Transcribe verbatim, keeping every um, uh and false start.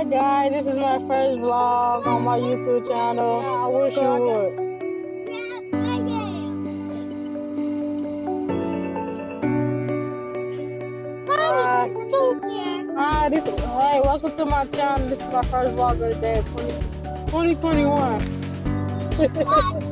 Guys, this is my first vlog on my YouTube channel. Yeah, I wish you would. Hi. Hi, this is, hey, welcome to my channel. This is my first vlog of the day, twenty twenty-one.